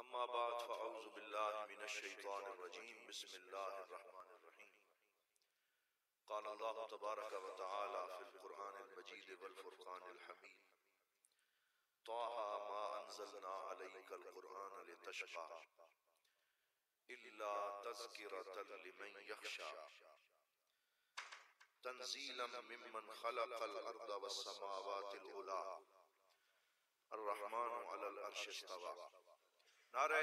अम्मा बाद फ़अऊज़ु बिल्लाहि मिनश्शैतानिर्रजीम बिस्मिल्लाहिर्रहमानिर्रहीम क़ाल अल्लाहु तबारक व तआला फ़िल क़ुरआनिल मजीद वल फ़ुरक़ानिल हमीद ताहा मा अंज़लना अलैकल क़ुरआन लितशक़ा इल्ला तज़किरतन लिमन यख़शा तंज़ीलन मिम्मन ख़लक़ल अर्ज़ वस्समावातिल उला अर्रहमानु अलल अर्शि इस्तवा। नारे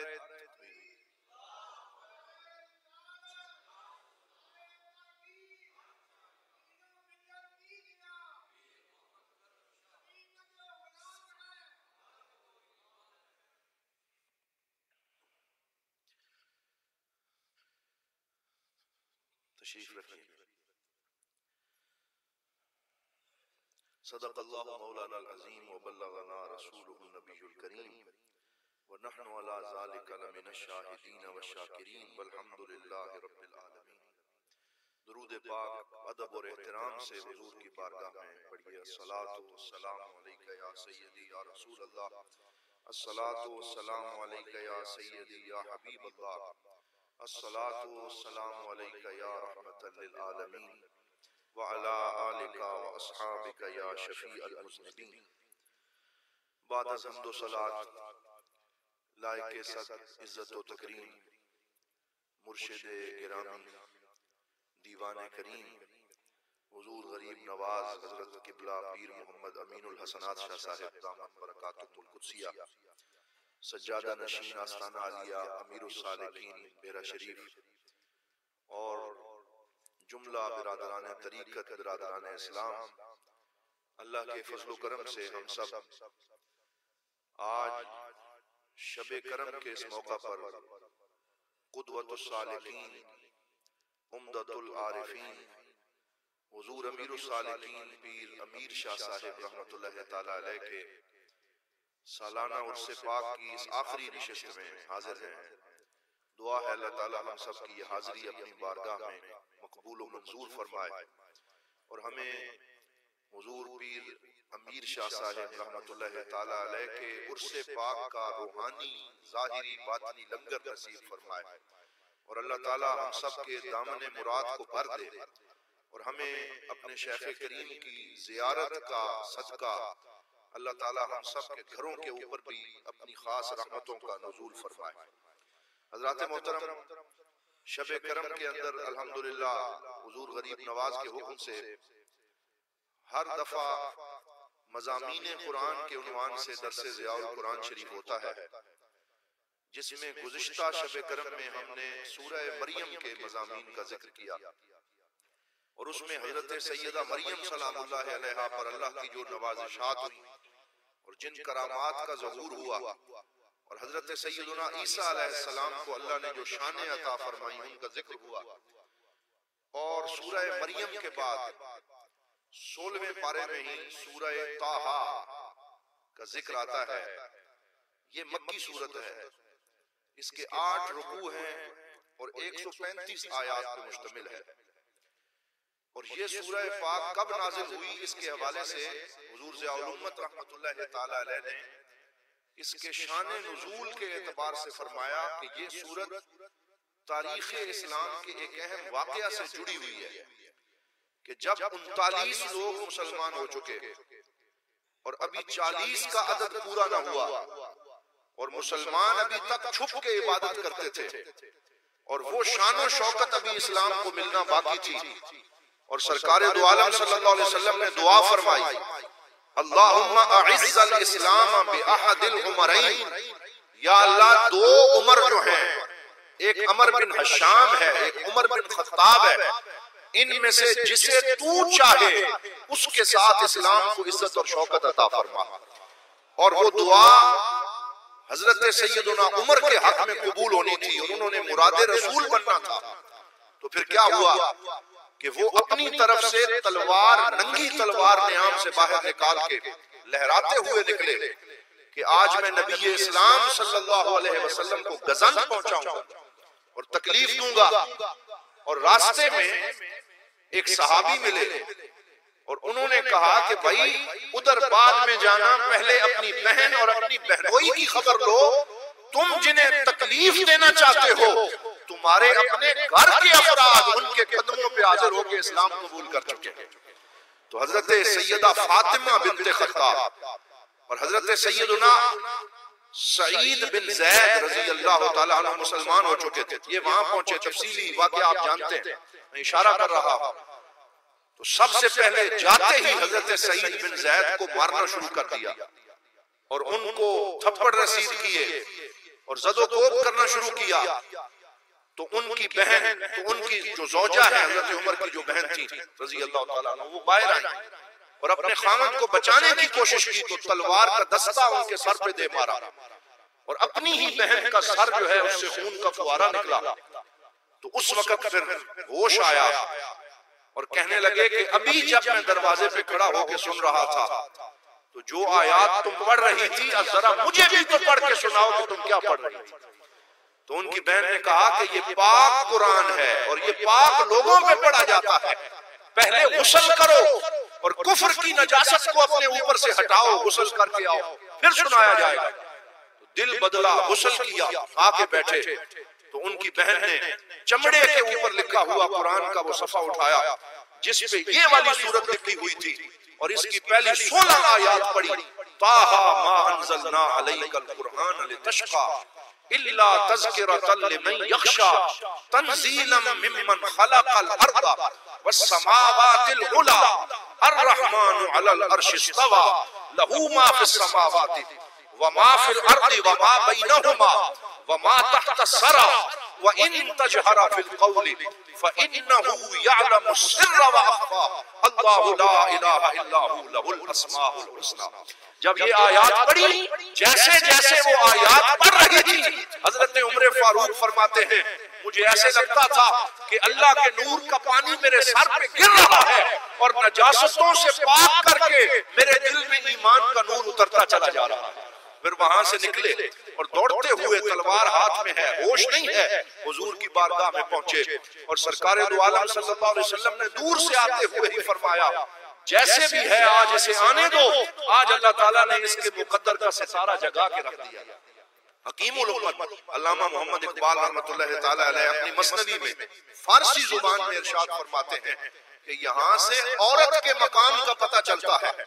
तशरीफ रखिए। सदक़ल्लाहु मौलाना अज़ीम व बल्लगना रसूलुहुन नबियुल करीम व नहनु अला ज़ालिका लमिनश शाहिदीन व शाकिरीन वल्हम्दुलिल्लाहि रब्बिल आलमीन। दुरूद पाक अदब और एहतराम से हुजूर की बारगाह में पढ़िए। अस्सलातु वस्सलामु अलैका या सय्यदी या रसूल अल्लाह, अस्सलातु वस्सलामु अलैका या सय्यदी या हबीब अल्लाह, अस्सलातु वस्सलामु अलैका या रहमतल लिल आलमीन व अला आलिका व अस्हाबिका या शफीअल मुज़निबीन। बाद अज़ हम्द व सलात लायक सद इज़्ज़त व तकरीम मुर्शिद गिरामी दीवान करीम हुजूर गरीब नवाज हज़रत क़िबला पीर मोहम्मद अमीनुल हसनात शाह साहिब दामत बरकातुहुल कुद्सिया सज्जादा नशीन आस्ताना आलिया अमीरुस सालिकीन बेरा शरीफ और जुमला बिरादरान तरीक़त बिरादरान इस्लाम, अल्लाह के फज़ल व करम से हम सब आज शबे करम के इस मौका पर क़ुदवतुस सालिकीन उम्दतुल आरिफीन हुजूर अमीरुस सालिकीन पीर अमीर शाह साहिब रहमतुल्लाहि तआला अलैह के सालाना उर्स पाक की इस आखिरी नशिस्त में हाजिर हैं। दुआ है अल्लाह ताला हम सब की ये हाजिरी अपनी बारगाह में मकबूल व मंजूर फरमाए और हमें हुजूर पीर अमीर शाह साहिब रहमतुल्लाहि तआला अलैह के उर्स पाक का रूहानी ज़ाहिरी बातिनी लंगर नसीब फरमाए और अल्लाह ताला हम सब के दामन मुराद को भर दे और हमें अपने शेख करीम की ज़ियारत का सदका अल्लाह ताला हम सब के घरों के ऊपर भी अपनी खास रहमतों का नुज़ूल फरमाए। हज़रात मोहतरम, शबे करम के अंदर अल्हम्दुलिल्लाह हुजूर गरीब नवाज के हुक्म से हर दफा मज़ामीन कुरान के उन्वान से दरसे ज़ियाउल कुरान शरीफ होता है, जिसमें गुज़िश्ता शबे करम में हमने सूरह मरियम के मज़ामीन का जिक्र किया और उसमें हज़रत सैयदा मरियम सलामुल्लाहि अलैहा पर अल्लाह की जो नवाज़िशात हुई और जिन करामात का ज़हूर हुआ और हज़रत सैयदना ईसा अलैहिस्सलाम को अल्लाह ने जो शान अता फरमाई उनका जिक्र हुआ और सूरह मरियम के बाद 16वें पारे में ही सूरह ताहा का जिक्र आता है। ये मक्की सूरत है, इसके 8 रुकू हैं और 135 आयात पर मुश्तमिल है और ये सूरह पाक कब नाजिल हुई इसके हवाले से हुजूर ज़ियाउल उम्मत रहमतुल्लाहि तआला अलैह ने इसके शान नुज़ूल के एतबार से फरमाया कि ये सूरत तारीख़ इस्लाम के एक अहम वाक़या से जुड़ी हुई है कि जब 39 लोग मुसलमान हो चुके और अभी 40 का अदद पूरा न हुआ और मुसलमान अभी तक छुप के इबादत करते थे और वो शान और शौकत अभी इस्लाम को मिलना बाकी थी और सरकार दो आलम सल्लल्लाहु अलैहि वसल्लम ने दुआ फरमाई, अल्लाहुम्मा अइज़्ज़ल इस्लाम बिअहदिल उमरैन, या अल्लाह 2 उमर जो हैं, एक अमर बिन हशाम है, एक उमर बिन खत्ताब है, इनमें से जिसे तू चाहे उसके साथ इस्लाम को इज्जत और शौकत अता फरमा। और वो दुआ हजरत सैयदना उमर के हक में कबूल होनी थी और उन्होंने मुरादे रसूल बनना था। तो फिर क्या हुआ कि वो अपनी तरफ से तलवार, नंगी तलवार नियाम से बाहर निकाल के लहराते हुए निकले कि आज मैं नबी इस्लाम सल्लल्लाहु अलैहि वसल्लम को गजन पहुंचाऊंगा और तकलीफ दूंगा। और रास्ते में एक सहाबी मिले और उन्होंने कहा कि भाई उधर बाद में जाना, पहले अपनी बहन और अपनी बहनोई की खबर लो, तुम जिन्हें तकलीफ देना चाहते हो, तुम्हारे अपने घर के अफराद उनके कदमों पे हाजिर होकर इस्लाम कबूल कर चुके हैं। तो हजरत सैयदा फातिमा बिन्ते खत्ताब और हजरत सैयदना सईद बिन ज़ैद रज़ी अल्लाह ताला अन्हु मुसलमान हो चुके थे। ये वहां पहुंचे, तफसीली वाक़या आप जानते हैं, मैं इशारा कर रहा हूं। तो सबसे पहले जाते ही हजरत सईद बिन ज़ैद को मारना शुरू कर दिया और उनको थप्पड़ रसीद किए और ज़दोकोब करना शुरू किया। तो उनकी बहन, तो उनकी जो ज़ौजा है हजरत उमर की जो बहन थी रज़ी अल्लाह ताला अन्हा, वो बाहर आई और अपने खामद को बचाने की कोशिश की तो तलवार का दस्ता उनके सर पे दे मारा और अपनी ही बहन का सर जो है उससे खून का फुआरा निकला। तो उस वक्त फिर होश आया और कहने लगे कि अभी जब मैं दरवाजे पे खड़ा होकर सुन रहा था तो जो आयात तुम पढ़ रही थी, अब जरा मुझे भी तो पढ़ के सुनाओ कि तुम क्या पढ़ रही थी। तो उनकी बहन ने कहा कि ये पाक कुरान है और ये पाक लोगों पे पढ़ा जाता है, पहले गुस्ल करो और कुफ्र की नजासत को अपने ऊपर से हटाओ, गुस्ल करके आओ, फिर सुनाया जाएगा। तो दिल बदला, गुस्ल किया, आके बैठे। तो उनकी बहन ने चमड़े के ऊपर लिखा हुआ कुरान का वो सफा उठाया जिसपे ये वाली सूरत लिखी हुई थी और इसकी पहली 16 आयत पढ़ी, ताहा मा अंज़लना अलैकल कुरआन लितशक़ा इल्ला तज़किरतन लिमन यख़शा तंज़ीलन मिम्मन खलक़ल अर्दा वस्समावातिल उला अर्रहमानु अलल अर्शि इस्तवा लहू मा फिस समावाति व मा फिल अर्दि व मा बैनहुमा व मा तहत सरा व इन तजहरा फिल क़ौलि फ़इन्नहु यअलमु सिर्रा व अख़फ़ा अल्लाहु ला इलाहा इल्ला हु लहुल अस्माउल हुस्ना। जब ये आयत पढ़ी, जैसे जैसे वो आयत पढ़ रही थी, हजरत उमर फारूक फरमाते हैं मुझे ऐसे लगता था कि अल्लाह के नूर का पानी मेरे सर पे गिर रहा है और नजासतों से पाक करके मेरे दिल में ईमान का नूर उतरता चला जा रहा है। फिर वहां से निकले और दौड़ते हुए, तलवार हाथ में है, होश नहीं है, हुजूर की बारगाह में पहुंचे और सरकार दो आलम सल्लल्लाहु अलैहि वसल्लम ने दूर से आते हुए ही फरमाया जैसे भी है आज इसे आने दो। आज अल्लाह ताला ने इसके मुकद्दर का सितारा जगा के रख दिया। हकीमुल उम्मत अल्लामा मोहम्मद इकबाल रहमतुल्लाह ताला अलैह अपनी मसनवी में फारसी जुबान में इरशाद फरमाते हैं कि यहाँ से औरत के मकाम का पता चलता है।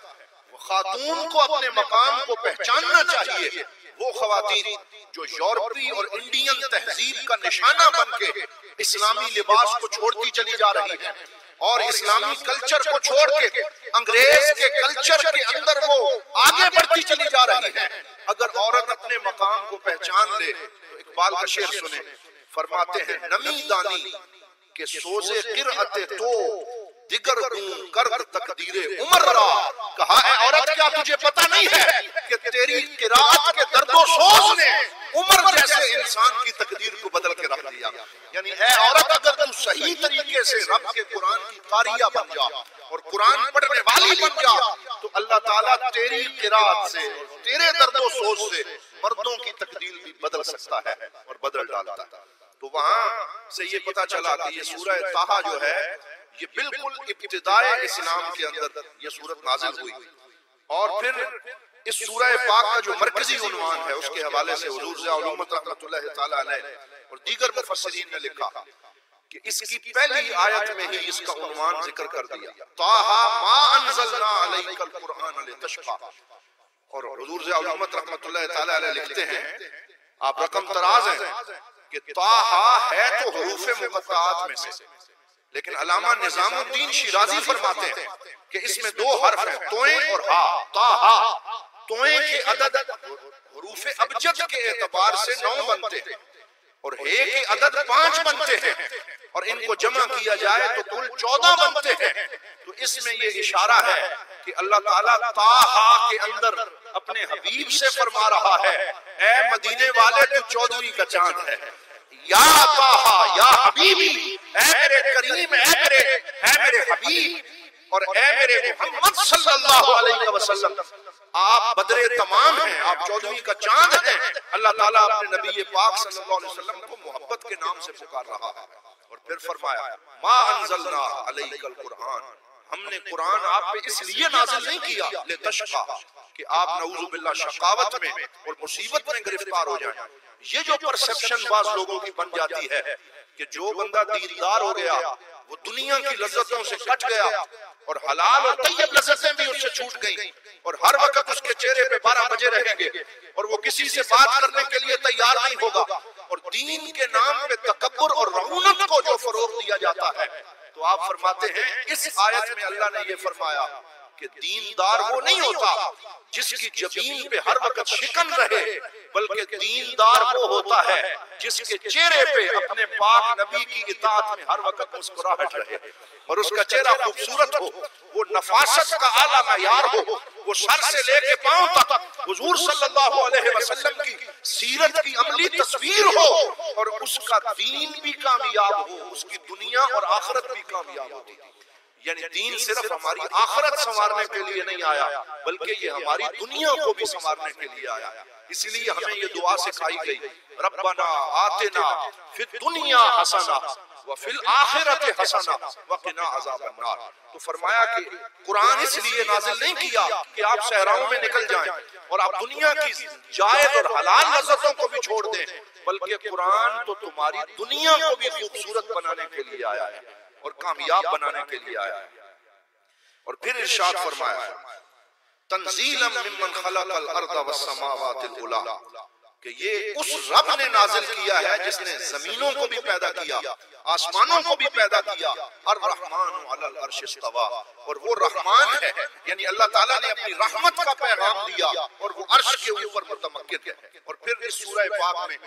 खातून को अपने मकाम को पहचानना चाहिए। वो खवातीन जो यूरोपी और इंडियन तहजीब का निशाना बनके इस्लामी लिबास को छोड़ती चली जा रही है और इस्लामी कल्चर को छोड़ के अंग्रेज के कल्चर के अंदर वो आगे बढ़ती चली जा रही है। अगर औरत अपने मकाम को पहचान ले तो इकबाल का शेर सुने, फरमाते हैं नमी दानी के सोजे किरअते तो दिगर कर तकदीरे उमर। कहा है औरत क्या तुझे पता नहीं है कि तेरी किरात के दर्दो सोज ने उमर जैसे इंसान की तकदीर को बदल के रख दिया। यानी है औरत अगर तू सही तरीके से रब के कुरान की कारिया बन जा और कुरान पढ़ने वाली बन जा तो अल्लाह ताला तेरी किरात से, तेरे दर्दो सोज से मर्दों की तकदीर भी बदल सकता है और बदल डालता है। तो वहां से ये पता चला कि ये सूरह ताहा जो है ये बिल्कुल इब्तिदाए इस्लाम के अंदर ये सूरत नाजिल हुई और फिर इस सूरह पाक का जो मरकजी उन्वान है उसके हवाले से हुजूर ज़ियाउल उम्मत रहमतुल्लाह ताला अलैह और दीगर मुफस्सिरीन ने लिखा कि इसकी पहली आयत में ही इसका उन्वान जिक्र कर दिया, ताहा मा अंज़लना अलैकल कुरआन लितशक़ा। और हुजूर ज़ियाउल उम्मत रहमतुल्लाह ताला अलैह लिखते हैं, आप रकम तराज हैं कि ताहा है तो हुरूफ मुक़त्तआत में से, लेकिन अल्लामा निज़ामुद्दीन शिराज़ी फरमाते हैं कि इसमें दो हर्फ हैं, तोए और हा। ताहा तोए के अदद हुरूफ अबजद के एतबार से 9 बनते हैं और हे के अदद 5 बनते हैं और इनको जमा किया जाए तो कुल 14 बनते हैं। तो इसमें ये इशारा है कि अल्लाह ताला ताहा के अंदर अपने हबीब से फरमा रहा है, ऐ मदीने वाले तू 14वीं का चांद है। या ताहा या हबीबी, ऐ मेरे करीम, ऐ मेरे हबीब और ऐ मेरे मोहम्मद सल्लल्लाहु अलैहि वसल्लम, आप बदरे तमाम हैं, आप 14वीं का चांद हैं। अल्लाह ताला अपने नबी पाक सल्लल्लाहु अलैहि वसल्लम को मोहब्बत के नाम से पुकार रहा है। और फिर फरमाया मा अंज़लना अलैकल कुरआन, हमने कुरान आप पे इसलिए नाजिल नहीं किया ले तशका, कि आप नऊज़ु बिल्लाह शकावत में और मुसीबत में गिरफ्तार हो जाएं। ये जो परसेप्शन बाज लोगों की बन जाती है कि जो बंदा दीनदार हो गया वो दुनिया की लज्जतों से कट गया और हलाल और तय्यब लज्जतें भी उससे छूट गई और हर वक्त उसके चेहरे पे 12 बजे रहेंगे और वो किसी से बात करने के लिए तैयार नहीं होगा, और दीन के नाम पे तकब्बुर और रऊनत को जो फरोग दिया जाता है, तो आप फरमाते हैं इस आयत में अल्लाह ने ये फरमाया कि दीनदार वो नहीं होता जिसकी जबीन पे हर वक्त शिकन रहे, बल्कि दीनदार वो होता है जिसके चेहरे पे अपने पाक नबी की इताअत में हर वक्त मुस्कुराहट रहे और उसका चेहरा खूबसूरत हो, वो नफासत का आला मयार हो, वो सर से लेके पांव तक हुजूर सल्लल्लाहु अलैहि वसल्लम की सीरत की अमली तस्वीर हो और उसका दीन भी कामयाब हो, उसकी दुनिया और आखिरत भी कामयाब होती है। यानी दीन सिर्फ हमारी आखिरत संवारने के लिए नहीं आया, बल्कि ये हमारी दुनिया को भी संवारने के लिए आया। इसलिए हमें ये दुआ सिखाई गई, रब्बना आतिना फिद दुनिया हसना व फिल आखिरत हसना व क़िना अज़ाबन नार। तो फरमाया कि कुरान इसलिए नाजिल नहीं किया कि आप सहराओं में निकल जाएं और आप दुनिया की जायज और हलाल लज़्ज़तों को भी छोड़ दें, बल्कि कुरान तो तुम्हारी दुनिया को भी खूबसूरत बनाने के लिए आया है और कामयाब बनाने के लिए आया है। और फिर इरशाद फरमाया तंजीलन मिम्मन खलक़ल अर्ज़ वस्समावातिल उला, कि ये उस रब ने नाजिल किया है जिसने जमीनों को भी पैदा किया, आसमानों को भी पैदा किया। अर्रहमानु अलल अर्श इस्तवा, और वो रहमान है, यानी अल्लाह ताला ने अपनी रहमत का पैगाम दिया और वो अर्श के ऊपर मुतमक्किन है। और फिर इस सूरह पाक में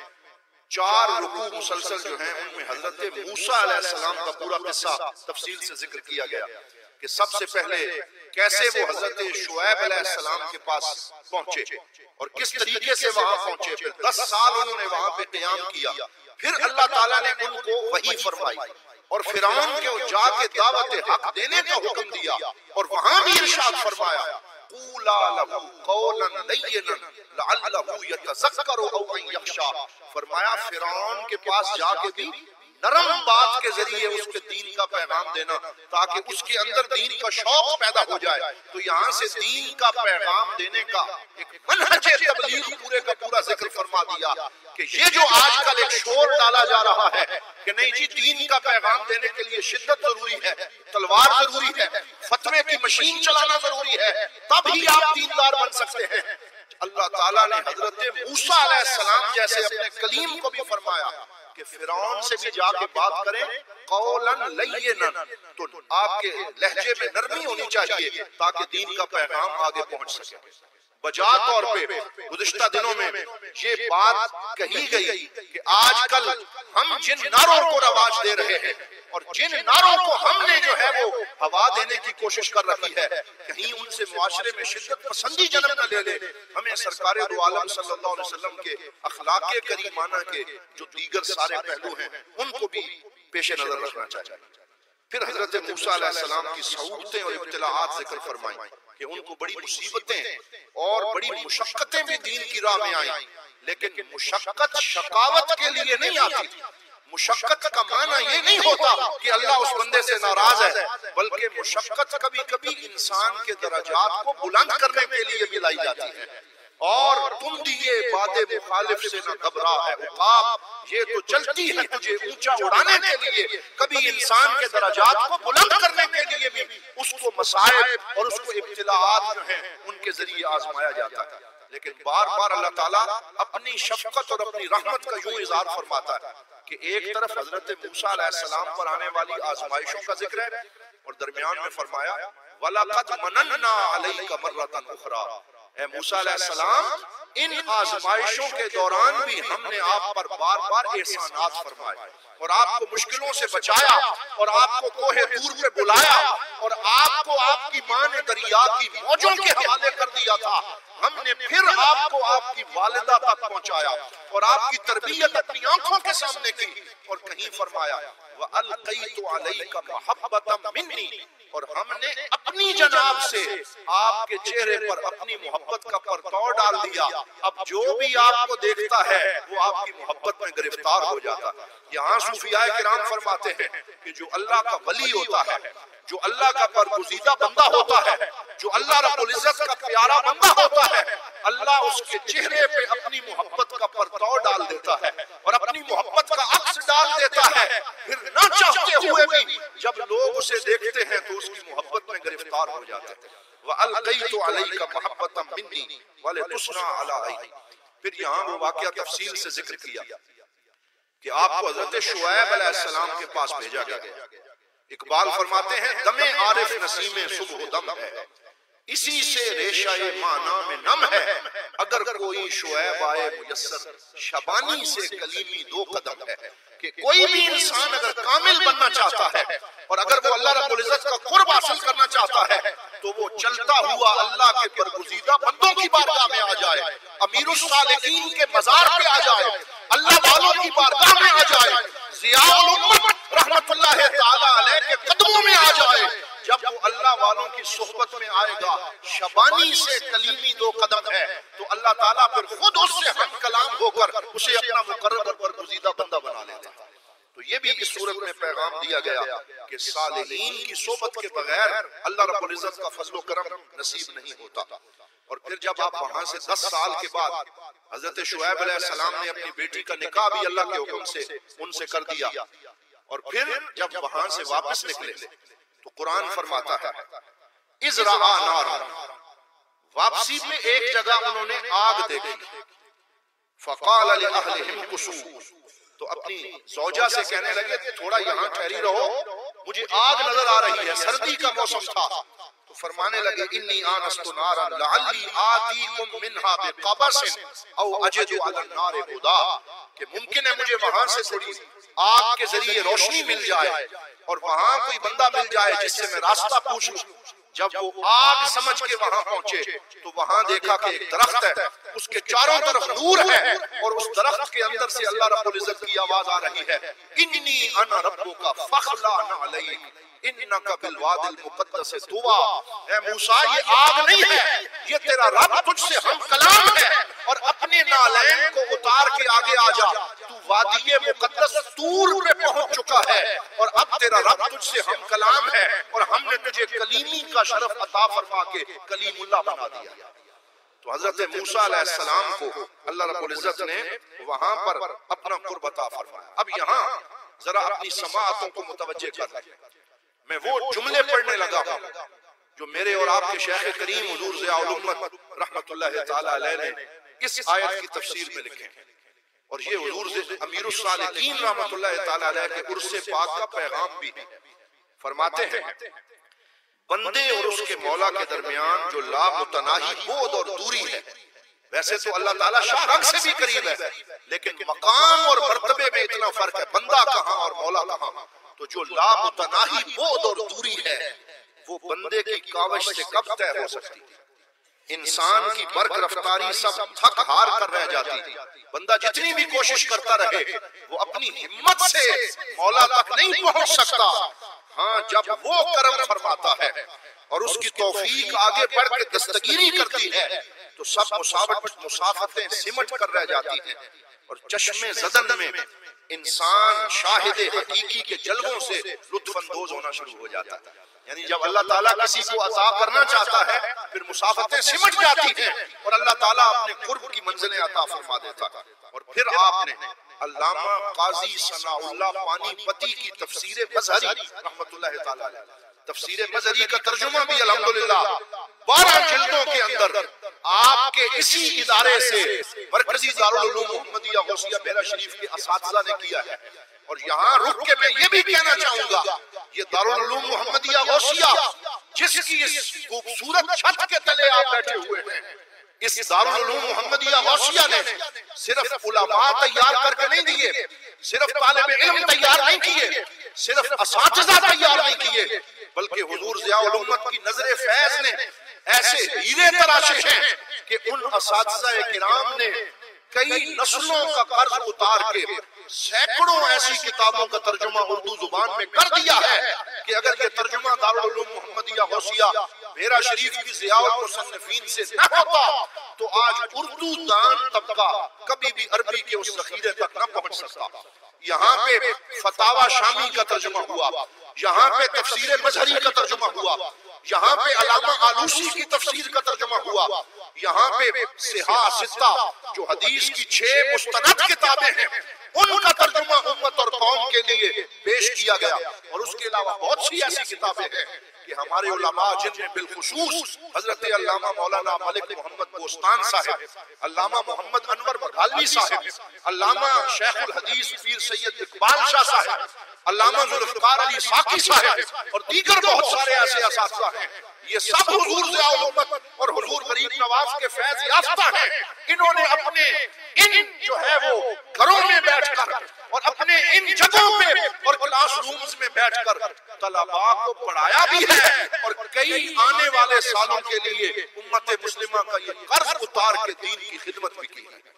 4 रुकू मुसलसल जो हैं उनमें हजरत मूसा अलैहिस्सलाम का पूरा किस्सा तफसील से जिक्र किया गया कि सबसे पहले कैसे वो हजरत शुएब अलैहिस्सलाम के पास पहुंचे और किस तरीके से वहां पहुंचे। फिर 10 साल उन्होंने वहां पे क़याम किया, फिर अल्लाह ताला ने उनको वही फरमाई और फिरौन के जाके दावत हक देने का हुक्म दिया और वहां भी इरशाद फरमाया क़ूला लहू क़ौलन लय्यिनन लअल्लहु यतज़क्करु औ अन यख्शा। फरमाया फिरौन के पास जाके भी नरम बात के जरिए उसके दीन का पैगाम देना ताकि उसके अंदर दीन का शौक पैदा हो जाए। तो यहाँ से दीन का पैगाम देने का एक मनहजे तबलीग पूरे का पूरा जिक्र फरमा दिया कि ये जो आजकल एक शोर डाला जा रहा है कि नहीं जी दीन का पैगाम देने के लिए शिद्दत जरूरी है, तलवार जरूरी है, फतवे की मशीन चलाना जरूरी है, तभी आप दीनदार बन सकते हैं। अल्लाह ताला ने हजरत मूसा अलैहिस्सलाम जैसे अपने कलीम को भी फरमाया कि फिरौन से भी जाके बात करें कौलन लय्यिनन, तो आपके लहजे में नरमी होनी चाहिए ताकि दीन का पैगाम आगे पहुंच सके। बजा तौर पे गुज़िश्ता दिनों में ये बात कही गई कि आजकल हम जिन नारों को रवाज दे रहे हैं और जिन नारों को हमने जो है वो हवा देने की कोशिश कर रखी है, कहीं उनसे मुआशरे में शिद्दत पसंदी जन्म न ले ले। हमें सरकारे दो आलम सल्लल्लाहु अलैहि वसल्लम के अखलाके करीमाना के जो दीगर सारे पहलू हैं उनको भी पेश नजर रखना चाहिए। फिर हजरत मूसा अलैहिस्सलाम की सऊदतें और इब्तिलाआत जिक्र फरमाई कि उनको बड़ी मुसीबतें और बड़ी मुशक्कतें भी दीन की राह में आई, लेकिन मुशक्कत शकावत के लिए नहीं आती। मुशक्कत का माना ये नहीं होता कि अल्लाह उस बंदे से नाराज है, बल्कि मुशक्कत कभी कभी इंसान के दर्जात को बुलंद करने के लिए भी लाई जाती है। और तुम दिए बादे मुखालिफ से न घबरा है उकाब, ये तो चलती है तुझे ऊंचा उड़ाने के लिए, कभी इंसान के दर्जात को बुलंद करने के लिए भी उसको मसाइब और उसको इब्तिलाआत जो हैं उनके जरिए आजमाया जाता है। लेकिन बार बार अल्लाह ताला अपनी शफकत और अपनी रहमत का यूं इज़हार फरमाता है कि एक तरफ हजरत मूसा अलैहिस्सलाम पर आने वाली आजमाइशों का जिक्र है और दरमियान में फरमाया वलक़द मनन्ना अलैका मर्रतन उखरा, ए मूसा अलैहिस्सलाम इन आजमाइशों के दौरान भी हमने आप पर बार बार एहसानात फरमाए और आपको मुश्किलों से बचाया और आपको कोहे दूर पे बुलाया और आपको आपकी मां ने दरिया की मौजों के हवाले कर दिया था। हमने फिर आपको आपकी वालिदा तक पहुंचाया और आपकी तरबियत अपनी आंखों के सामने की और कहीं फरमाया व अलक़ैतु अलैका महब्बतम मिन्नी, और हमने अपनी जनाब से आपके चेहरे पर अपनी मोहब्बत का परतौ डाल दिया। अब जो भी आपको देखता है वो आपकी मोहब्बत में गिरफ्तार हो जाता है। यहाँ सूफियाए किराम फरमाते हैं कि जो अल्लाह का वली होता है जो अल्लाह का बरगुज़ीदा बंदा होता है, जो अल्लाह रब्बुल इज्जत का प्यारा बंदा होता है, अल्लाह उसके चेहरे पे अपनी मोहब्बत का परताव डाल देता है और अपनी मोहब्बत का अक्स डाल देता है। फिर ना चाहते हुए भी जब लोग उसे देखते हैं तो उसकी मोहब्बत में गिरफ्तार हो जाते हैं। वअलक़ैतु अलैका महब्बतम मिन्नी वलितुस्ना अला ऐनी। फिर यहाँ वो वाक़या तफसील से जिक्र किया कि आपको हज़रत शुऐब अलैहिस्सलाम के पास भेजा गया। इकबाल फरमाते हैं दमे आरिफ नसीमे सुबह दम है, इसी से रेशाए माना में नम है। अगर कोई शुऐब आए मुयस्सर, शबानी से कलीमी दो कदम है। कि कोई भी इंसान अगर कामिल बनना चाहता है और अगर वो अल्लाह रब्बुल इज्जत का कुर्ब हासिल करना चाहता है तो वो चलता हुआ अल्लाह के बरगुज़ीदा बंदों की बारगाह में आ जाए, अमीरुस सालिकीन के मज़ार पे आ जाए, अल्लाह वालों की बारगाह में आ जाए, ज़ियाउल उम्मत रहमतुल्लाह तआला अलैह के कदमों में आ जाए। जब वो अल्लाह वालों की सोहबत में आएगा, शबानी से कलीमी दो कदम है, तो अल्लाह ताला फिर खुद उससे हम कलाम होकर उसे अपना मुकर्रब और बरगुज़ीदा बंदा बना लेता है। तो ये भी इस सूरत में पैगाम दिया गया कि सालिहीन की सोहबत के बगैर अल्लाह रब्बुल इज्जत का फजल व करम नसीब नहीं होता। और फिर जब आप वहां से 10 साल के बाद हजरत शुऐब अलैहिस्सलाम ने अपनी बेटी का निकाह भी अल्लाह के हुक्म से उनसे कर दिया और फिर जब वहां से वापस निकले तो कुरान फरमाता है इज़ रआ नारन, वापसी में एक जगह उन्होंने आग देखी। फ़क़ाल लि अहलिहिम कुसू, तो अपनी ज़ौजा से कहने लगे थोड़ा यहाँ ठहरी रहो, मुझे आग नजर आ रही है, सर्दी का मौसम था। तो फरमाने लगे इन्नी आनस्तु नारन लअल्ली आतीकुम मिन्हा बिक़बसिन औ अजिदु अला नारि हुदा, कि मुमकिन है मुझे वहां से थोड़ी आग के जरिए रोशनी मिल जाए और वहां कोई बंदा मिल जाए जिससे मैं रास्ता पूछ लूं। जब वो आग समझ के वहां पहुंचे तो वहां देखा कि एक दरख्त है, उसके चारों तरफ नूर है और उस दरख्त के अंदर से अल्लाह रब्बुल इज्जत की आवाज आ रही है इन्नी अना रब्बुका फखलाना अलैक इन्नका बिल वादिल मुक़द्दस तुवा। ऐ मूसा ये आग नहीं है, ये तेरा रब तुझसे हम कलाम है और अपने नालैन को उतार के आगे आ जा, तू वादी मुक़द्दस तूर पे पहुंच चुका है और अब तेरा रब तुझसे हम कलाम है और हमने तुझे कलीमी का शरफ अता फरमा के कलीमुल्लाह बना दिया। तो हजरत मूसा अलैहिस्सलाम को अल्लाह रब्बुल इज्जत ने वहां पर अपना कुर्ब अता फरमाया। अब यहाँ जरा अपनी समाअतों को मुतवज्जे कर लें। मैं वो जुमले पढ़ने लगा हूं जो मेरे और आपके शेख करीम हुजूर ज़ियाउल उम्मत रहमतुल्लाह तआला अलैह ने इस आयत की तफसीर में लिखे और ये हुजूर अमीरुस सालिकीन रहमतुल्लाह तआला अलैह के उर्से पाक का पैगाम भी है। फरमाते हैं बंदे और उसके मौला के दरमियान जो लामुतनाही बोध और दूरी है, वैसे तो अल्लाह ताला शाहरग से भी करीब है लेकिन मकाम और मर्तबे में इतना फर्क है, बंदा कहाँ और मौला कहाँ। तो जो लामुतनाही बोध और दूरी है वो बंदे की काविश से कब तय हो सकती है। इंसान की बर्क रफ्तारी सब थक हार कर रह जाती है। बंदा जितनी भी कोशिश करता रहे वो अपनी हिम्मत से मौला तक नहीं पहुंच सकता। हाँ, जब वो करम फरमाता है और उसकी तौफीक आगे बढ़ के दस्तगीरी करती है तो सब मुसाफतें सिमट कर रह जाती हैं और चश्मे ज़दन में इंसान शाहिदे हकीकी के जलवों से लुत्फ अंदोज होना शुरू हो जाता है। यानी जब अल्लाह ताला किसी को अता करना चाहता है फिर मुसाफतें सिमट जाती हैं और अल्लाह ताला अपने कुर्ब की मंजिलें अता फरमा देता है। और फिर आपने अल्लामा काजी सनाउल्लाह पानीपती की तफसीर मज़हरी रहमतुल्लाह तआला अलैह, तफसीर मज़हरी का तर्जुमा भी अल्हम्दुलिल्लाह 12 जिल्दों के अंदर आपके इसी इदारे से मरकजी दारुल उलूम मोहम्मदिया गौसिया बेरा शरीफ के असातिज़ा ने किया है। और यहाँ रुक के मैं ये भी कहना चाहूंगा ये दारुल उलूम मोहम्मदिया गौसिया जिसकी इस खूबसूरत छत के तले आप बैठे हुए हैं, इस दारुल उलूम मोहम्मदिया गौसिया ने सिर्फ उलमा तैयार करके नहीं दिए, सिर्फ तालिब इल्म तैयार नहीं किए, सिर्फ असातिज़ा तैयार नहीं किए, बल्कि हुजूर ज़ियाउल उम्मत की नजरे फैज ने ऐसे हीरे तराशे हैं कि उन असातिज़ा किराम ने कई नस्लों का कर्ज उतार के सैकड़ों ऐसी किताबों का तर्जुमा उर्दू जुबान में कर दिया है कि अगर ये तर्जुमा दारुल उलूम मोहम्मदिया गौसिया बेरा शरीफ की ज़ियाउल मुसन्निफीन से न होता तो आज उर्दू दान तबका कभी भी अरबी के उस ज़ख़ीरे तक न पहुंच सकता। यहाँ पे फतावा शामी का तर्जुमा हुआ, यहाँ पे तफसीर मजहरी का तर्जुमा हुआ, यहाँ पे अल्लामा आलूसी की तफसीर का तर्जुमा हुआ, यहाँ पे सिहा सित्ता जो हदीस की 6 मुस्तनद किताबें हैं उनका तर्जुमा उम्मत और कौम के लिए पेश किया गया। और उसके अलावा बहुत सी ऐसी किताबें हैं कि हमारे उलमा जिनमें बिलखुसूस हजरत अल्लामा मौलाना मलिक मोहम्मद बोस्तान साहब, अल्लामा मोहम्मद अनवर बघाली साहब, अल्लामा शेखुल हदीस पीर सैयद इकबाल शाह साहब, अल्लामा जुल्फकार अली साकी साहब और दीगर बहुत सारे ऐसे असातिज़ा हैं। ये सब हुजूर ज़ियाउल उम्मत और हुजूर गरीब नवाज के फैज याफ्ता हैं। इन्होंने अपने इन जो है वो घरों में बैठकर और अपने इन जगहों पे और क्लासरूम्स में बैठकर तलबा को पढ़ाया भी है और कई आने वाले सालों के लिए उम्मत मुस्लिमा का ये कर्ज उतार के दीन की खिदमत भी की है।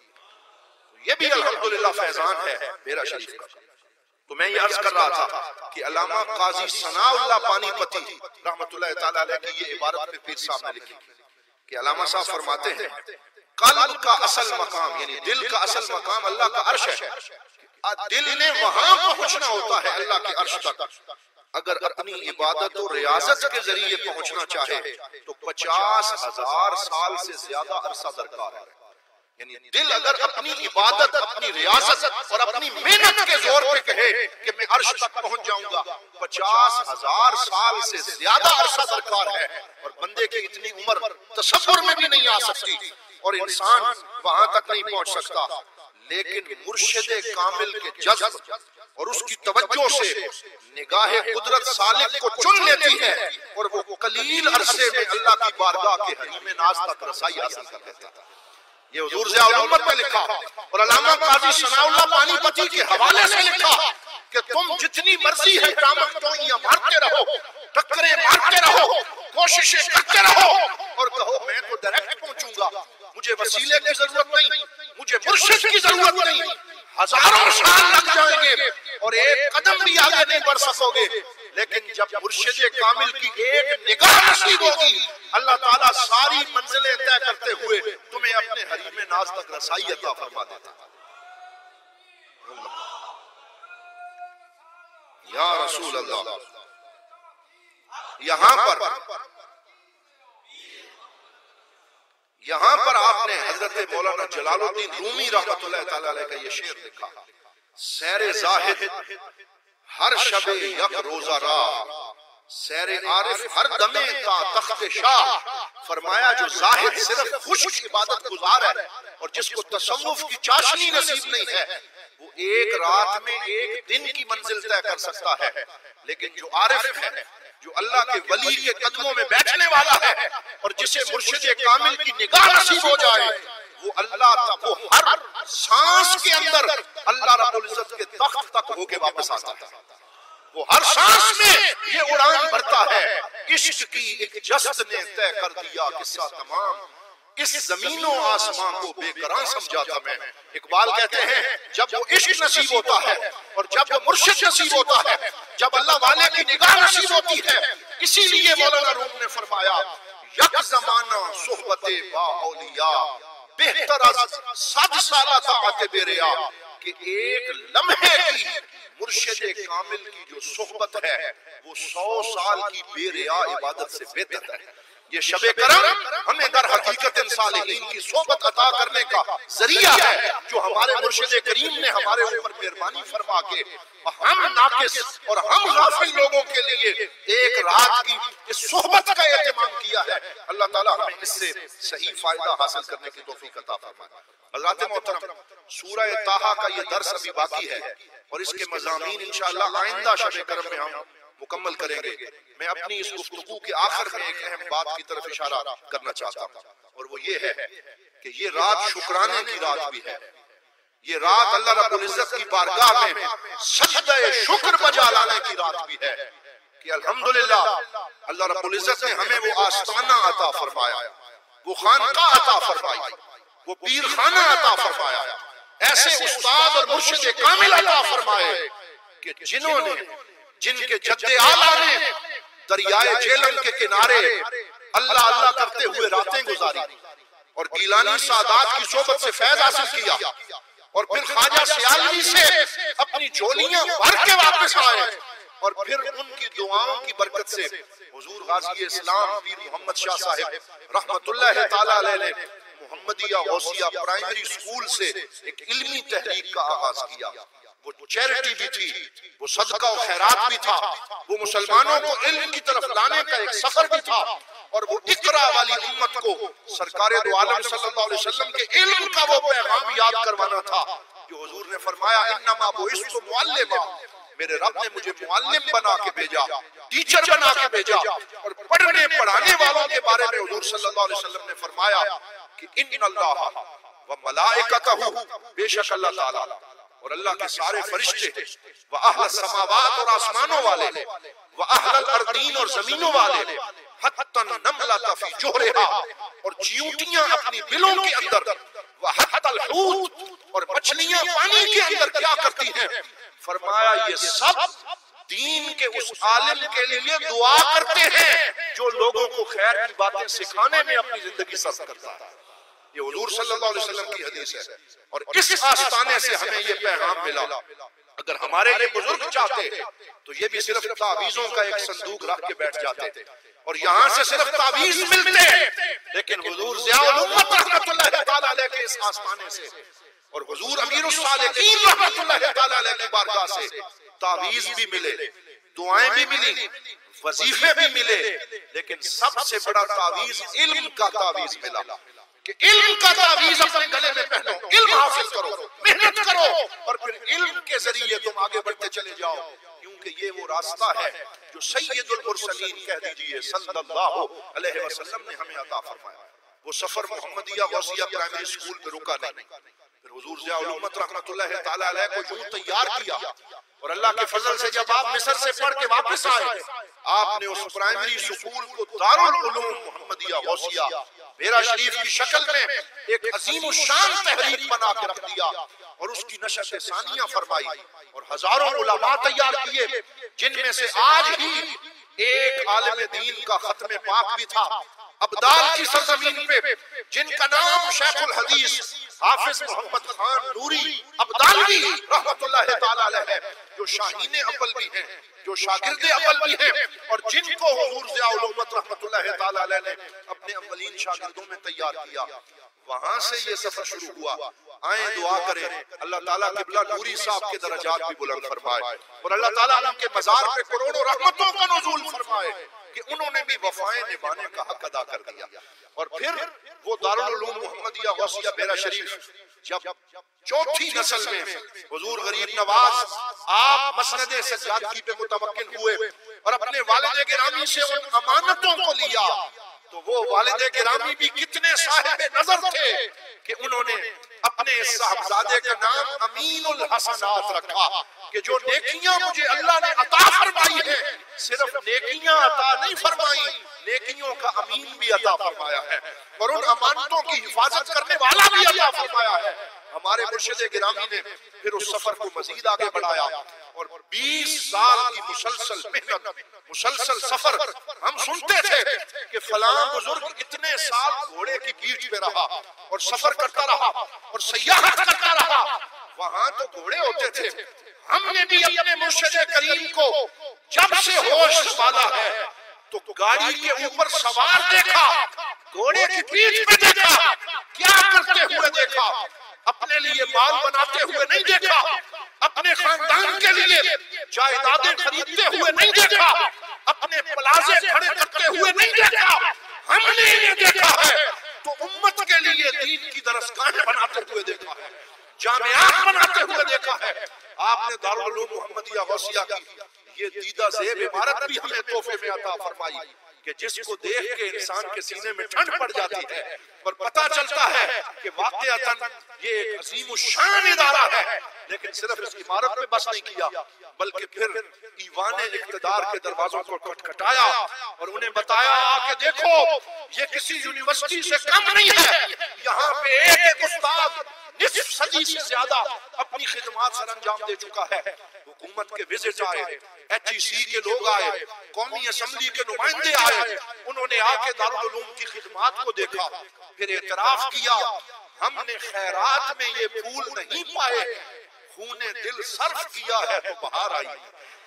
ये भी अल्हम्दुलिल्लाह फैजान है मेरा शरीफ का। तो मैं ये अर्ज कर रहा था कि अल्लामा काजी सनाउल्लाह पानीपती रहमतुल्लाह तआला अलैह की ये इबारत पे पीर साहब ने लिखी कि अल्लामा साहब फरमाते हैं कल्ब का असल मकाम यानी दिल का असल मकाम अल्लाह का अर्श है। दिल ने वहां पहुंचना होता है अल्लाह के अर्श तक। अगर अपनी इबादत और रियाजत के जरिए पहुंचना चाहे तो 50,000 साल से ज्यादा अरसा दरकार है। यानी दिल अगर अपनी इबादत, अपनी रियासत और अपनी मेहनत के जोर पे कहे कि मैं अर्श तक पहुंच जाऊंगा, 50,000 साल से ज्यादा अरसा दरकार है। और बंदे की इतनी उम्र तसव्वुर में भी नहीं आ सकती और इंसान वहां तक नहीं पहुंच सकता। लेकिन मुर्शिदे कामिल के जज्ब और उसकी तवज्जो से निगाहे कुदरत सालिक को चुन लेती है और वो कलील अरसे में अल्लाह की बारगाह के हरीम नाज तक रसाई हासिल कर लेता है। ये हुजूर ज़ियाउल उम्मत में लिखा और अल्लामा काजी सनाउल्लाह पानीपती के हवाले से लिखा कि तुम जितनी मर्जी है कामत टोइयां मारते रहो, टक्करें मारते रहो, कोशिशें करते रहो और कहो मैं तो डायरेक्ट पहुंचूंगा, मुझे वसीले की जरूरत नहीं, मुझे मुर्शिद की जरूरत नहीं। हजारों साल लग जाएंगे और एक कदम भी आगे नहीं बढ़ सकोगे, लेकिन जब मुर्शिद कामिल की एक निगाह नसीब होगी अल्लाह ताला सारी मंजिलें तय करते हुए तुम्हें अपने हरीम नाज तक रसाई अता फरमा देता है। या रसूल अल्लाह, यहाँ पर आपने हजरत मौलाना जलालुद्दीन रूमी रहमतुल्लाह तआला अलैह का ये शेर लिखा, सैरे जाहिद हर शबे यक रोजा राह, सैरे आरिफ हर दमे ता तख्त शाह। फरमाया जो जाहिद सिर्फ खुश इबादत गुजार है और जिसको तसव्वुफ की चाशनी नसीब नहीं है वो एक रात में एक दिन की मंजिल तय कर सकता है। लेकिन जो आरिफ है, जो अल्लाह के वली के कदमों में बैठने वाला है और जिसे मुर्शिद कामिल की निगाह नसीब हो जाए वो अल्लाह तक, वो हर सांस के अंदर अल्लाह रब्बुल इज्जत के तख्त तक होके वापस आता है। वो हर सांस में ये उड़ान भरता है। इश्क की एक जस्त ने तय कर दिया किस्सा तमाम, इस जमीनों आसमां को बेकरार समझा था मैं। इकबाल कहते हैं जब वो इश्क नसीब होता है और जब वो मुर्शिद नसीब होता है, जब अल्लाह वाले की निगाह नसीब होती है, इसीलिए मौलाना रूम ने फरमाया यक जमाना सोहबते बा औलिया बेहतर सद साला ताअत बेरिया, कि एक लम्हे की मुर्शिद कामिल की जो सोहबत है वो 100 साल की बेरिया इबादत से बेहतर है। ये शबे करम हमें दर हकीकत सालिहीन की सोहबत अता करने का जरिया है जो हमारे मुर्शिद करीम ने हमारे ऊपर मेहरबानी फरमा के हम नाकिस और हम गाफिल लोगों के लिए एक रात की इस सोहबत का एहतमाम किया है। अल्लाह ताला हमें इससे सही फायदा हासिल करने की तौफीक अता फरमाए। हज़रात मोहतरम, सूरह ताहा का ये दर्स अभी बाकी है और इसके मज़ामीन इंशाअल्लाह आइंदा शबे करम में हम मुकम्मल करेंगे। मैं अपनी इस गुफ्तगू के आखिर में एक अहम बात की तरफ इशारा करना चाहता हूँ और वो ये है कि ये रात शुक्राने की रात भी है। ये रात अल्लाह रब्बुल इज्जत की बारगाह में सजदे शुक्र बजा लाने की रात भी है कि अल्हम्दुलिल्लाह अल्लाह रब्बुल इज्जत ने हमें वो आस्ताना अता फरमाया, वो खानकाह अता फरमाई, वो पीर खाना अता फरमाया, ऐसे उस्ताद और मुर्शिद कामिल अता फरमाए कि जिन्होंने, जिनके जद्दे आला ने दरियाए झेलम के किनारे अल्लाह अल्लाह करते हुए रातें गुजारी और गिलानी सादात की सोबत से फैज हासिल किया और फिर ख्वाजा सियालवी से अपनी झोलियां भर के वापस आए और फिर उनकी दुआओं की बरकत से हुजूर गाज़ी इस्लाम पीर मोहम्मद शाह साहिब रहमतुल्लाह ताला अलैह ने मोहम्मदिया गौसिया प्राइमरी स्कूल से एक इल्मी तहरीक का आगाज किया। वो चैरिटी भी थी, वो सदका और खैरात भी था, वो मुसलमानों को इल्म की तरफ लाने का एक सफर भी था, और वो इकरा वाली उम्मत को सरकारे दो आलम सल्लल्लाहु अलैहि वसल्लम के इल्म का वो पैगाम याद करवाना था जो हुजूर ने फरमाया इन्नमा बुइस्तु मुअल्लिमा, मेरे रब ने मुझे मुअल्लिम बना के भेजा, टीचर बना के भेजा। और पढ़ने पढ़ाने वालों के बारे में हुजूर सल्लल्लाहु अलैहि वसल्लम ने फरमाया कि इन्नल्लाह व मलाइकतहु, बेशक अल्लाह ताला और अल्लाह के सारे फरिश्ते, व अहल समावात और आसमानों वाले, व अहल अर्दीन और जमीनों वाले, हत्ता नमलता फी जुहरिहा, और चींटियां अपनी बिलों के अंदर, व हत्तल हूत, और मछलियां पानी के अंदर क्या करती हैं, फरमाया ये सब दीन के उस आलिम के लिए दुआ करते हैं जो लोगों को खैर की बातें सिखाने में अपनी जिंदगी सर्फ करता है। ये हुजूर सल्लल्लाहु अलैहि वसल्लम की हदीस है, और इस आस्ताने से हमें ये पैगाम मिला। अगर हमारे ये बुजुर्ग चाहते तो ये भी सिर्फ तावीज़ों का एक संदूक रख के बैठ जाते और यहाँ से सिर्फ तावीज़ मिलते, लेकिन हुजूर ज़ियाउल उम्मत रहमतुल्लाह ताला अलैह के इस आस्ताने से और हुजूर अमीरुस सालिकीन रहमतुल्लाह ताला अलैह की बारगाह से तावीज़ भी मिले, दुआएं भी मिली, वजीफे भी मिले, लेकिन सबसे बड़ा तावीज़ इल्म का तावीज़ मिला कि इल्म का तावीज़ अपने गले में पहनो, इल्म हासिल करो, मेहनत करो, और फिर इल्म के जरिए तुम आगे बढ़ते चले जाओ, क्योंकि ये वो रास्ता है जो सैयदुल मुरसलीन कह दीजिए सल्लल्लाहु अलैहि वसल्लम ने हमें अता फरमाया। वो सफर मोहम्मदिया गौसिया प्राइमरी स्कूल में रुका नहीं, फिर हुजूर ज़ियाउल उम्मत रहमतुल्लाह ताला अलैह को यूं तैयार किया, और अल्लाह के फजल से जब आप मिस्र से पढ़ के वापस आए, आपने उस प्राइमरी स्कूल को दारुल उलूम मोहम्मदिया गौसिया मेरा शरीफ की शक्ल में एक अजीम शान तहरीक बना के रख दिया, और उसकी नशर सानिया फरमाई, और हजारों उलमा तैयार किए, जिनमें से आज ही एक आलिम दीन का खत्म पाक भी था अब्दाल की सरजमीन पे, जिनका नाम शेखुल हदीस हाफिज मोहम्मद खान नूरी अब्दालवी रहमतुल्लाह ताला अलैह है, जो शाहीन अव्वल भी हैं, जो शागिर्द अव्वल भी हैं, और जिनको हुजूर ज़ियाउल उम्मत रहमतुल्लाह ताला अलैह ने अपने अव्वलीन शागिर्दों में तैयार किया। वहां से ये सफर शुरू हुआ। आए दुआ करें अल्लाह ताला किबला नूरी साहब के दर्जात भी बुलंद फरमाए, और अल्लाह ताला उनके मज़ार पे करोड़ों रहमतों का नुज़ूल फरमाए कि उन्होंने भी वफाएं निभाने का हक अदा कर दिया। और फिर वो दारुल उलूम मोहम्मदिया गौसिया बेरा शरीफ जब चौथी नस्ल में हुजूर गरीब नवाज आप मसनद सज्जादगी पे मुतमक्किन हुए और अपने वालिद गिरामी से उन अमानतों को लिया, तो वो वालिद गिरामी भी कितने साहिब नजर थे कि उन्होंने अपने साहबजादे का नाम अमीनुल हसनात रखा कि जो नेकियां मुझे अल्लाह ने अता फरमाई है, सिर्फ नेकियां अता नहीं फरमाई, नेकियों का अमीन भी अता फरमाया है, और उन अमानतों की हिफाजत करने वाला भी अता फरमाया है। हमारे मुर्शिद गिरामी ने फिर उस सफर को मजीद आगे बढ़ाया, और 20 साल की मुसलसल मेहनत, मुसलसल सफर। हम सुनते थे कि फलां बुजुर्ग इतने साल घोड़े की पीठ पे रहा और सफर करता रहा और सयाहत करता रहा, वहां तो घोड़े होते थे। हमने भी अपने मुर्शिद करीम को जब से होश संभाला है तो गाड़ी के ऊपर सवार देखा, घोड़े की पीठ पे देखा, क्या करते हुए देखा, अपने लिए माल बनाते हुए नहीं देखा, अपने खानदान के लिए जायदादें खरीदते हुए नहीं देखा, अपने प्लाजे खड़े करते हुए नहीं देखा, हमने ये देखा है तो उम्मत के लिए दीन की दरसगाहें बनाते हुए देखा है, जामियात बनाते हुए देखा है। आपने दारुल उलूम मोहम्मदिया गौसिया की ये दीदा ज़ेब इमारत भी हमें तोहफे में अता फरमाई कि जिसको देख के इंसान के सीने में ठंड पड़ जाती है और पता चलता है कि वाक़अतन ये एक अजीम शान इदारा है। लेकिन सिर्फ इस इमारत में बस नहीं किया, बल्कि फिर ईवान इक़्तिदार के दरवाजों को खटखटाया और उन्हें बताया कि देखो ये किसी यूनिवर्सिटी से कम नहीं है, यहाँ पे एक उस्ताद निस्फ सदी से ज्यादा अपनी खिदमत सर अंजाम दे चुका है। हुकूमत के विजिट आए, HEC के लोग आए, कौमी असम्बली के नुमाइंदे आए, उन्होंने आके दारुल उलूम की खिदमत को देखा, फिर एतराफ किया हमने खैरात में ये फूल नहीं पाए, खूने दिल सर्फ किया है तो बहार आई।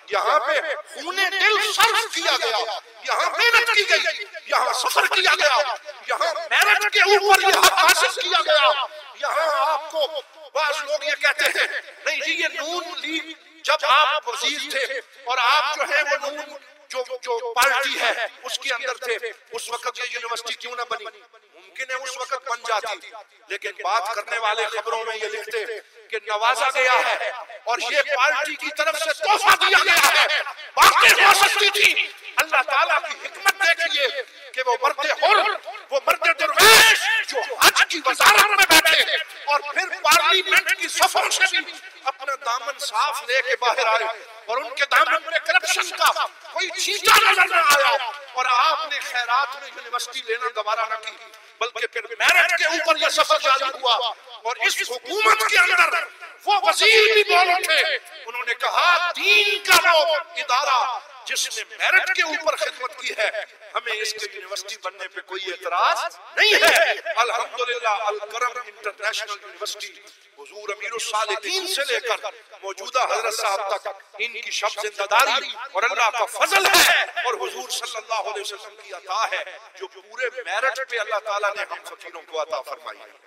यहाँ पे खूने दिल सर्फ किया गया, यहाँ मेहनत की गई, यहाँ सफर किया गया, यहाँ मेरिट के ऊपर ये हक हासिल किया गया। यहाँ आपको बाज लोग ये कहते हैं नहीं जी ये नून लीग जब आप वजीर थे और आप जो है वो नून जो पार्टी है उसके अंदर थे, उस वक्त ये यूनिवर्सिटी क्यों ना बनी? मुमकिन है उस वक्त बन जाती, लेकिन बात करने वाले खबरों में ये लिखते कि नवाजा गया है और ये पार्टी की तरफ से तोहफा दिया गया है, बातें हो सकती थी। अल्लाह ताला की हिकमत देखिए कि वो मर्दे हुर, वो मर्दे दरवेश जो हज की वजारत में बैठे और फिर पार्लियामेंट की सफर से भी अपना दामन साफ लेके बाहर आए और उनके दामन में करप्शन का कोई चीटा नजर न आया और आपने खैरात में यूनिवर्सिटी लेना दोबारा न की, बल्कि फिर मेरिट के ऊपर यह सफर जारी हुआ। और इस हुकूमत के अंदर वो वजीर भी बोल उठे, उन्होंने कहा दीन का वो इदारा जिसने मेरिट के ऊपर खिदमत की है, हमें इसके यूनिवर्सिटी बनने पे कोई एतराज नहीं है। अल्हम्दुलिल्लाह अल करम इंटरनेशनल यूनिवर्सिटी हुजूर अमीरुस सालिकीन से लेकर मौजूदा हजरत साहब तक इनकी शब जिंदादारी और अल्लाह का फजल है और हुजूर सल्लल्लाहु अलैहि वसल्लम की अता है जो पूरे मेरिट पे अल्लाह ताला ने हम फकीरों को अता फरमाई है।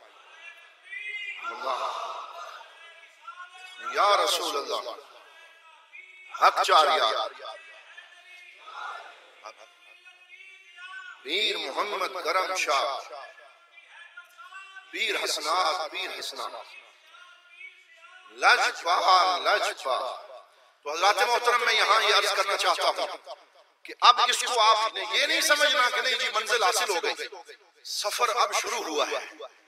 या रसूल अल्लाह हक जारिया पीर मोहम्मद करम शाह, पीर हसनात, पीर हसनात, लजपा लजपा। तो हज़रात मोहतरम मैं यहाँ ये अर्ज करना चाहता हूँ कि अब इसको आपने ये नहीं समझना कि नहीं जी मंजिल हासिल हो गई, सफर अब शुरू हुआ है,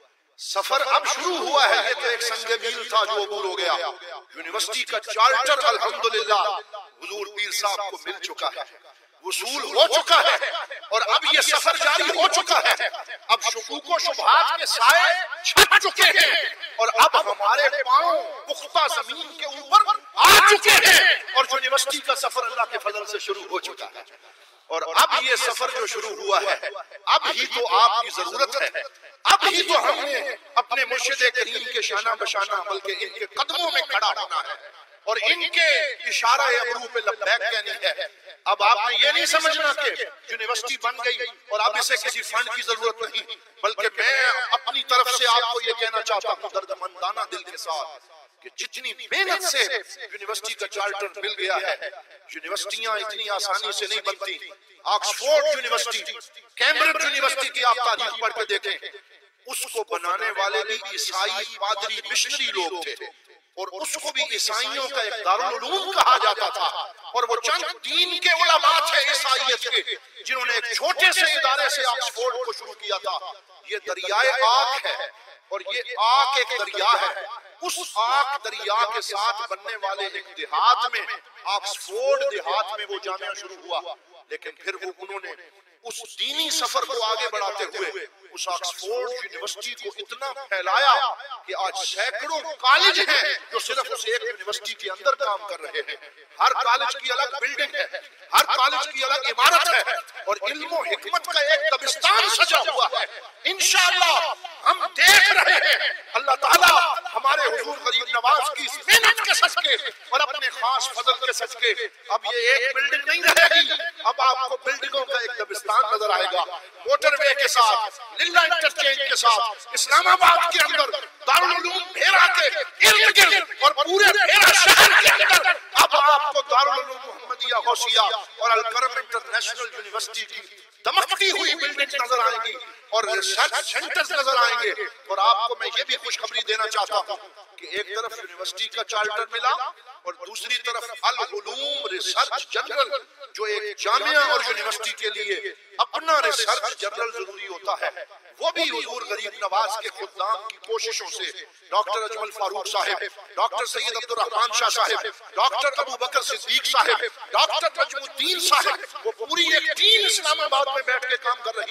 सफर अब शुरू हुआ है। ये तो एक संग मील था जो अबूर हो गया। यूनिवर्सिटी का चार्टर अल्हम्दुलिल्लाह हुजूर पीर साहब को मिल चुका है, वसूल हो चुका है और अब ये सफर जारी हो चुका है। अब शुकूक शुबहात के साए छट चुके हैं और अब हमारे पांव पुख्ता जमीन के ऊपर आ चुके हैं और यूनिवर्सिटी का सफर अल्लाह के फजल से शुरू हो चुका है। और अब ये सफर जो शुरू हुआ है, अब ही तो आपकी जरूरत है, अब ही तो हमने अपने मुर्शिद करीम के शाना बशाना बल्कि इनके कदमों में खड़ा होना है और इनके इशारा अमरू पे लब्बैक कहनी है। अब आपने ये नहीं समझना कि यूनिवर्सिटी बन गई और अब इसे किसी फंड की जरूरत नहीं, बल्कि मैं अपनी तरफ से आपको ये कहना चाहता हूँ दर्दमंदाना दिल के साथ कि जितनी मेहनत से यूनिवर्सिटी का चार्टर मिल गया है, यूनिवर्सिटियां इतनी आसानी से नहीं बनती। ऑक्सफोर्ड यूनिवर्सिटी, कैम्ब्रिज यूनिवर्सिटी की आप तारीख पढ़ के देखें, उसको बनाने वाले भी ईसाई पादरी मिशनरी लोग थे और उसको भी ईसाइयों का एक दारुल उलूम कहा जाता था और वो चंद दीन के उलमा थे ईसाइयत के जिन्होंने एक छोटे से इदारे से ऑक्सफोर्ड को शुरू किया था। ये दरियाए आक है और ये आक एक दरिया है, उस आक दरिया के साथ बनने वाले एक देहात में, ऑक्सफोर्ड देहात में वो जामिया शुरू हुआ। लेकिन फिर वो उन्होंने उस दीनी सफर को आगे बढ़ाते हुए उस ऑक्सफोर्ड यूनिवर्सिटी को इतना फैलाया कि आज सैकड़ों कॉलेज हैं जो सिर्फ उस एक यूनिवर्सिटी के अंदर काम कर रहे हैं। हर कॉलेज की अलग बिल्डिंग है, हर कॉलेज की अलग इमारत है और इल्म और हिकमत का एक दबिस्तान सजा हुआ है। इंशाअल्लाह हम देख रहे हैं अल्लाह ताला हमारे हुजूर गरीब नवाज की मेहनत के सदके और अपने खास फजल के सदके अब ये एक बिल्डिंग नहीं रहेगी, अब आपको बिल्डिंगों का एक दबिस्तान नजर आएगा। मोटरवे के साथ, लिल्ला इंटरचेंज के साथ, इस्लामाबाद के अंदर, दारुल उलूम भेरा के इर्द गिर्द और पूरे भेरा शहर के अंदर अब आपको दारुल उलूम मुहम्मदिया गौसिया और अल करम इंटरनेशनल यूनिवर्सिटी की दमकती हुई बिल्डिंग नजर आएंगी और रिसर्च सेंटर्स नजर आएंगे। और आपको मैं ये भी खुशखबरी देना चाहता हूँ कि एक तरफ यूनिवर्सिटी का चार्टर मिला और दूसरी तरफ अल उलूम रिसर्च जनरल, जो एक जामिया और यूनिवर्सिटी के लिए अपना रिसर्च जनरल जरूरी होता है, वो भी हुजूर गरीब नवाज के खुदाम की कोशिशों से doctor Ajmal Farooq Sahab, doctor Syed Abdul Rahman Shah Sahab, doctor Abu बकर सिद्दीक साहब, डॉक्टर नजमुद्दीन साहब, वो पूरी एक टीम इस्लामाबाद में बैठ के काम कर रही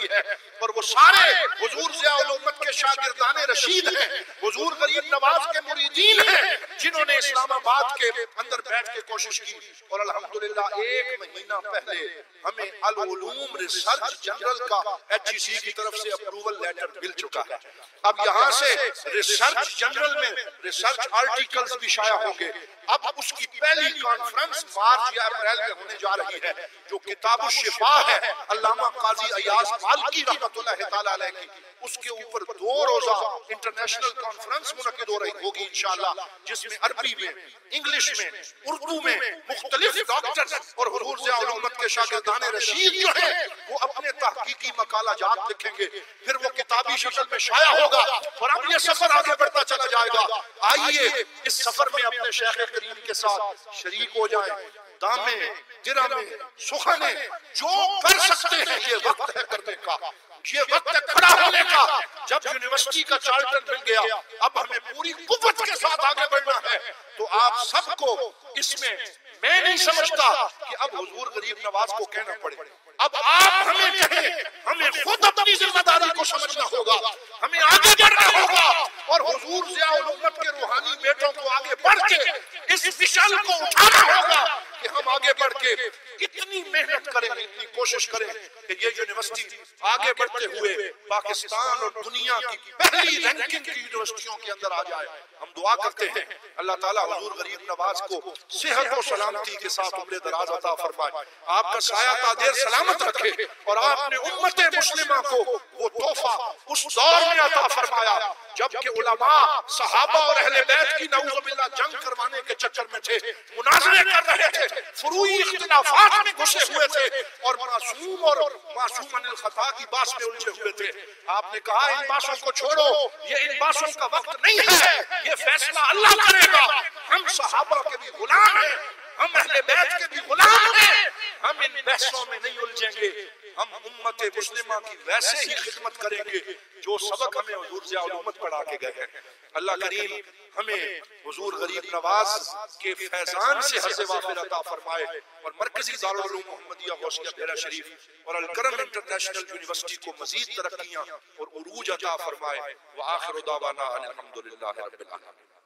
रखी है, और वो सारे हुजूर ज़ियाउल उम्मत के शागिर्दाने रशीद हैं, हुजूर गरीब नवाज के मुरीदीन हैं, जिन्होंने इस्लामाबाद के अंदर बैठ के कोशिश की। और अल्हम्दुलिल्लाह 1 महीना पहले हमें अल उलूम रिसर्च जनरल का HEC की तरफ से अप्रूवल लेटर मिल चुका है। अब यहाँ से रिसर्च जनरल में रिसर्च आर्टिकल्स भी शाया होंगे। अब उसकी पहली कॉन्फ्रेंस मार्च या अप्रैल में होने जा रही है, जो किताब शिफा है अल्लामा काजी अयाज मालिकी रहमतुल्लाह तआला अलैह की, उसके ऊपर 2 रोजा इंटरनेशनल कॉन्फ्रेंस मुनक्किद हो रही होगी इंशाअल्लाह, जिसमें अरबी में, इंग्लिश में, उर्दू में मुख्तलिफ डॉक्टर्स और हुजूर ज़ियाउल उम्मत के शागिर्दाने रशीद जो हैं वो अपने तहकीकी मकालाजात लिखेंगे, फिर वो किताबी शक्ल में शाया होगा और अब ये सफर आगे बढ़ता चला जाएगा। आइए इस सफर में अपने शेख करीम के साथ शरीक हो जाएं। दामे, दिरामे, सुखाने जो कर सकते हैं, ये वक्त है करने का, ये वक्त है खड़ा होने का। जब यूनिवर्सिटी का चार्टर मिल गया, अब हमें पूरी कुव्वत के साथ आगे बढ़ना है। तो आप सबको इसमें, मैं नहीं समझता कि अब हुजूर गरीब नवाज को कहना पड़े, अब आप हमें कहें, हमें खुद अपनी जिम्मेदारी को समझना होगा, हमें आगे बढ़ना होगा और हुजूर ज़ियाउल उम्मत के रूहानी बेटों को आगे बढ़ के इस मिशन को उठाना होगा कि हम आगे बढ़ के इतनी मेहनत करें, इतनी कोशिश करें कि ये यूनिवर्सिटी आगे बढ़ते हुए पाकिस्तान और दुनिया की पहली रैंकिंग की यूनिवर्सिटियों के अंदर आ जाए। हम दुआ करते हैं अल्लाह ताला हुजूर गरीब नवाज को सेहत और सलामती के साथ उम्र दराज अता फरमाए, आपका साया तादेर सलामत रखे और आपने उम्मत मुस्लिमा को वो तोहफा उस दौर में अता फरमाया जबकि उलमा, सहाबा और अहले बैत की नऊज़ुबिल्लाह जंग करवाने के चक्कर में थे, मुनाज़रे कर रहे थे, फुरूई इख्तिलाफात में घुसे हुए थे और मासूम और मासूम अनिल खता की बात में उलझे हुए थे। आपने कहा इन बातों को छोड़ो, ये इन बातों का वक्त नहीं है, ये फैसला अल्लाह करेगा। हम सहाबा के भी गुलाम हैं, हम अहले बैत के भी गुलाम हैं, हम इन बहसों में नहीं उलझेंगे, हम उम्मत मुस्लिमा की वैसे ही खिदमत करेंगे जो सबक हमें हुजूर ज़ियाउल उम्मत पढ़ा के गए हैं। अल्लाह करीम हमें हुजूर गरीब नवाज के फैजान से हज़्ज़ वाफ़िर अता फरमाए और मरकजी दारुल उलूम मोहम्मदिया गौसिया बेरा शरीफ और अल करम इंटरनेशनल यूनिवर्सिटी को मजीद तरक्कियां और उरूज अता फरमाए। व आखिरु दावाना अनिल हम्दुलिल्लाहि रब्बिल आलमीन।